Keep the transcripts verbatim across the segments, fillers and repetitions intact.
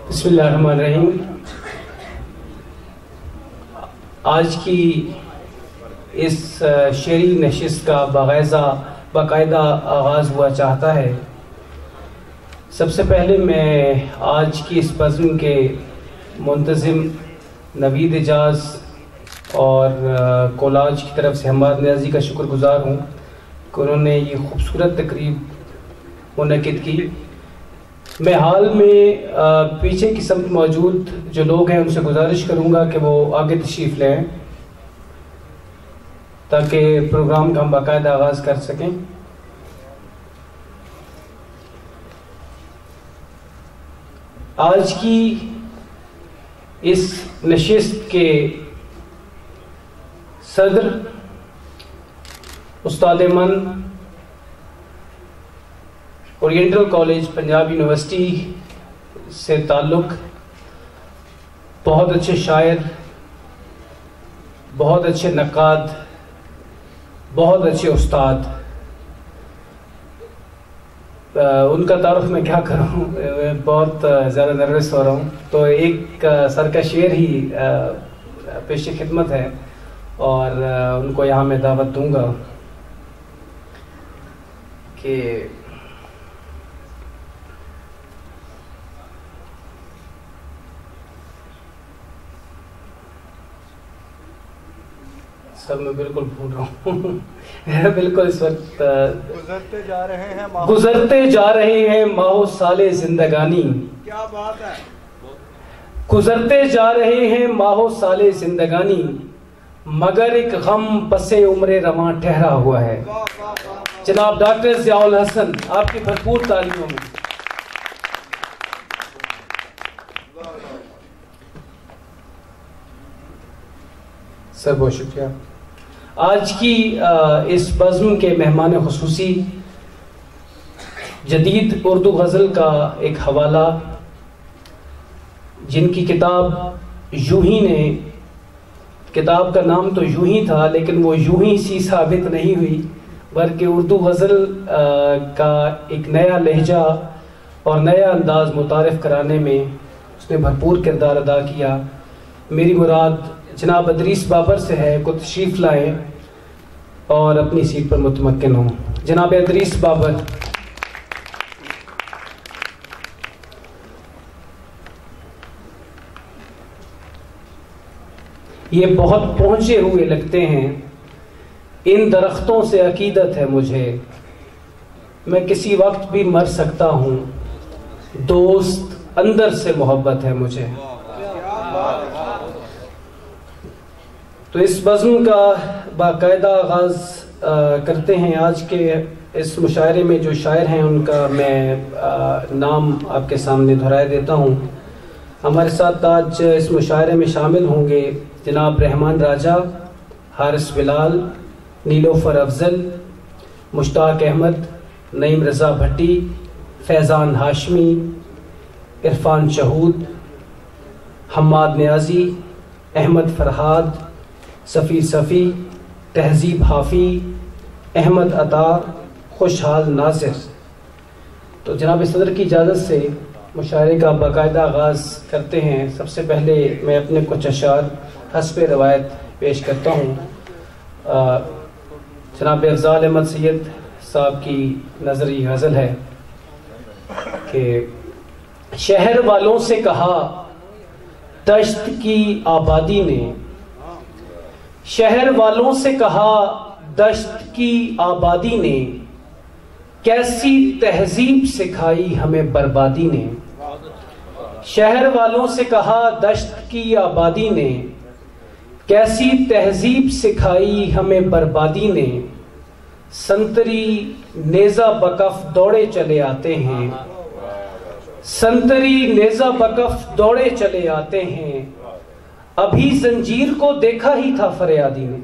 بسم اللہ الرحمن الرحیم. آج کی اس شعری نشست کا باغیزہ باقاعدہ آغاز ہوا چاہتا ہے. سب سے پہلے میں آج کی اس بزم کے منتظم نوید اجاز اور کولاج کی طرف سے حماد نیازی کا شکر گزار ہوں کہ انہوں نے یہ خوبصورت تقریب منعقد کی. میں حال میں پیچھے کی سمت موجود جو لوگ ہیں ان سے گزارش کروں گا کہ وہ آگے تشریف لیں تاکہ پروگرام کا ہم باقاعدہ آغاز کر سکیں. آج کی اس نشست کے صدر استاد من اورینٹل کالج پنجاب یونیورسٹی سے تعلق، بہت اچھے شاعر، بہت اچھے نقاد، بہت اچھے استاد. ان کا تعارف میں کیا کروں، بہت زیادہ نروس ہو رہا ہوں. تو ایک سر کا شعر ہی پیش خدمت ہے اور ان کو یہاں میں دعوت دوں گا کہ سب میں بالکل بھول رہا ہوں بالکل اس وقت گزرتے جا رہے ہیں گزرتے جا رہے ہیں ماہ و سال زندگانی. کیا بات ہے. گزرتے جا رہے ہیں ماہ و سال زندگانی، مگر ایک غم پس عمر رواں ٹھہرا ہوا ہے. جناب ڈاکٹر ضیاء الحسن، آپ کی بھرپور تعلیموں میں. سر بہت شکریہ. آج کی اس بزم کے مہمان خصوصی جدید اردو غزل کا ایک حوالہ، جن کی کتاب یوں ہی نے، کتاب کا نام تو یوں ہی تھا لیکن وہ یوں ہی سی ثابت نہیں ہوئی، بلکہ اردو غزل کا ایک نیا لہجہ اور نیا انداز متعارف کرانے میں اس نے بھرپور کردار ادا کیا. میری مراد جناب ادریس بابر سے ہے، کو تشریف لائیں اور اپنی سیٹ پر متمکن ہوں. جناب ادریس بابر. یہ بہت پہنچے ہوئے لگتے ہیں، ان درختوں سے عقیدت ہے مجھے، میں کسی وقت بھی مر سکتا ہوں، دوست اندر سے محبت ہے مجھے. تو اس بزم کا باقاعدہ آغاز کرتے ہیں. آج کے اس مشاعرے میں جو شاعر ہیں ان کا میں نام آپ کے سامنے دہرائے دیتا ہوں. ہمارے ساتھ آج اس مشاعرے میں شامل ہوں گے جناب رحمان راجہ، حارث بلال، نیلوفر افضل، مشتاق احمد، نعیم رضا بھٹی، فیضان ہاشمی، عرفان شہود، حماد نیازی، احمد فرحاد، صفی صفی، تہذیب حافی، احمد عطا، خوشحال ناصر. تو جناب صدر کی اجازت سے مشاعرے کا باقاعدہ آغاز کرتے ہیں. سب سے پہلے میں اپنے کچھ اشعار حسب روایت پیش کرتا ہوں. جناب افضال احمد سید صاحب کی نظری غزل ہے کہ شہر والوں سے کہا دشت کی آبادی نے، شہر والوں سے کہا دشت کی آبادی نے، کیسی تہذیب سکھائی ہمیں بربادی نے. شہر والوں سے کہا دشت کی آبادی نے، کیسی تہذیب سکھائی ہمیں بربادی نے. سنتری نیزہ بکف دوڑے چلے آتے ہیں، سنتری نیزہ بکف دوڑے چلے آتے ہیں، ابھی زنجیر کو دیکھا ہی تھا فریادی نے.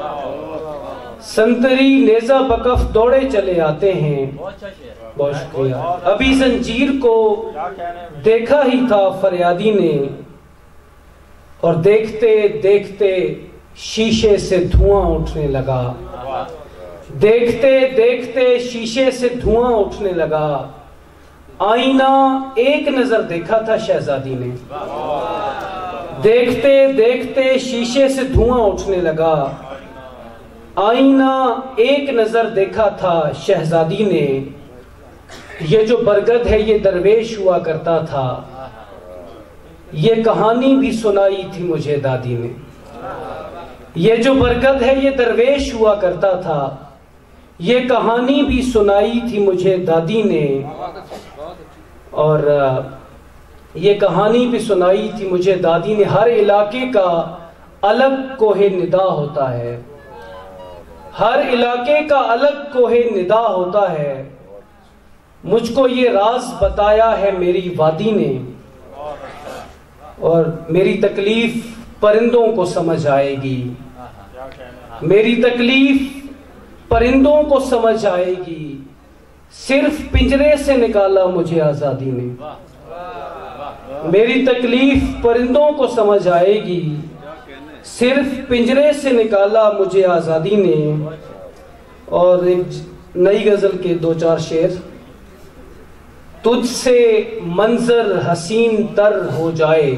سنتری نیزہ بکف دوڑے چلے آتے ہیں، بہت شکریہ، ابھی زنجیر کو دیکھا ہی تھا فریادی نے. اور دیکھتے دیکھتے شیشے سے دھواں اٹھنے لگا، دیکھتے دیکھتے شیشے سے دھواں اٹھنے لگا، آئینہ ایک نظر دیکھا تھا شہزادی نے، دیکھتے دیکھتے شیشے سے دھواں اٹھنے لگا۔ آئینہ ایک نظر دیکھا تھا شہزادی نے، یہ جو برگد ہے یہ درویش ہوا کرتا تھا، یہ کہانی بھی سنائی تھی مجھے دادی نے۔ یہ جو برگد ہے یہ درویش ہوا کرتا تھا، یہ کہانی بھی سنائی تھی مجھے دادی نے، اور یہ کہانی بھی سنائی تھی مجھے دادی نے۔ ہر علاقے کا الگ کوہ ندا ہوتا ہے، ہر علاقے کا الگ کوہ ندا ہوتا ہے، مجھ کو یہ راز بتایا ہے میری وادی نے، اور میری تکلیف پرندوں کو سمجھ آئے گی، میری تکلیف پرندوں کو سمجھ آئے گی، صرف پنجرے سے نکالا مجھے آزادی نے۔ میری تکلیف پرندوں کو سمجھ آئے گی، صرف پنجرے سے نکالا مجھے آزادی نے۔ اور ایک نئی غزل کے دو چار شعر۔ تجھ سے منظر حسین تر ہو جائے،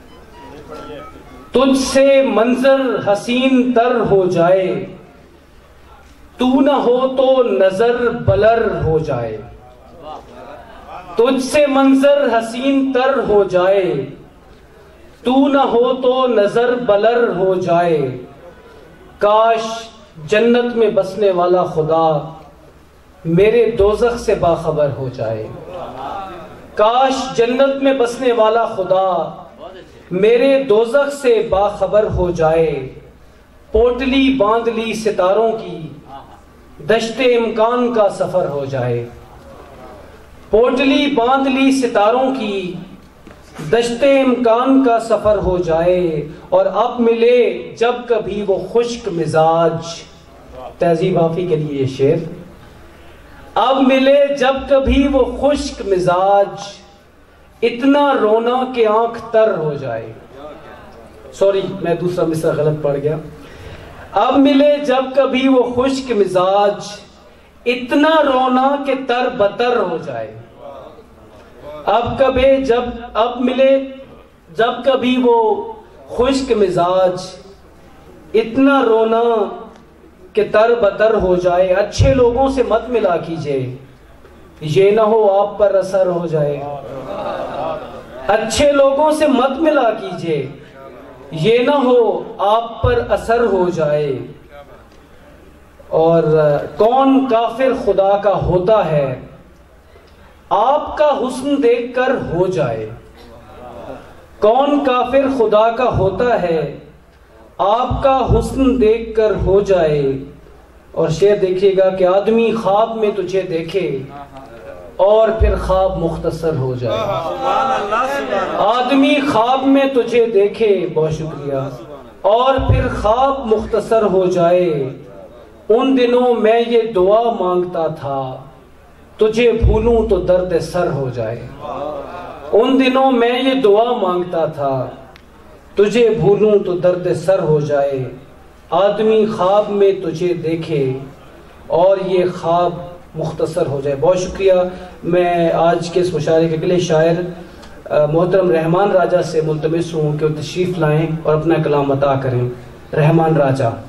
تجھ سے منظر حسین تر ہو جائے، تو نہ ہو تو نظر بلر ہو جائے۔ تجھ سے منظر حسین تر ہو جائے، تو نہ ہو تو نظر بلر ہو جائے، کاش جنت میں بسنے والا خدا میرے دوزخ سے باخبر ہو جائے، کاش جنت میں بسنے والا خدا میرے دوزخ سے باخبر ہو جائے۔ پوٹلی باندھ لی ستاروں کی، دشت امکان کا سفر ہو جائے، پوٹلی باندھ لی ستاروں کی، دشت امکان کا سفر ہو جائے، اور اب ملے جب کبھی وہ خشک مزاج۔ تہذیب حافی کے لیے یہ شعر۔ اب ملے جب کبھی وہ خشک مزاج، اتنا رونا کہ آنکھ تر ہو جائے۔ سوری میں دوسرا مصرع غلط پڑھ گیا۔ اب ملے جب کبھی وہ خشک مزاج، اتنا رونا کہ تر بتر ہو جائے۔ اب کبھی جب اب ملے جب کبھی وہ خشک مزاج، اتنا رونا کہ تر بتر ہو جائے۔ اچھے لوگوں سے مت ملا کیجئے، یہ نہ ہو آپ پر اثر ہو جائے۔ اچھے لوگوں سے مت ملا کیجئے، یہ نہ ہو آپ پر اثر ہو جائے۔ اور کون کافر خدا کا ہوتا ہے، آپ کا حسن دیکھ کر ہو جائے۔ کون کافر خدا کا ہوتا ہے، آپ کا حسن دیکھ کر ہو جائے۔ اور شعر دیکھیے گا کہ آدمی خواب میں تجھے دیکھے اور پھر خواب مختصر ہو جائے۔ آدمی خواب میں تجھے دیکھے، بہت شکریہ، اور پھر خواب مختصر ہو جائے۔ ان دنوں میں یہ دعا مانگتا تھا، تجھے بھولوں تو درد سر ہو جائے۔ ان دنوں میں یہ دعا مانگتا تھا، تجھے بھولوں تو درد سر ہو جائے۔ آدمی خواب میں تجھے دیکھے اور یہ خواب مختصر ہو جائے۔ بہت شکریہ۔ میں آج کے اس مشاعرے کے اگلے شاعر محترم رحمان راجہ سے ملتمس ہوں کہ وہ تشریف لائیں اور اپنا کلام عطا کریں۔ رحمان راجہ۔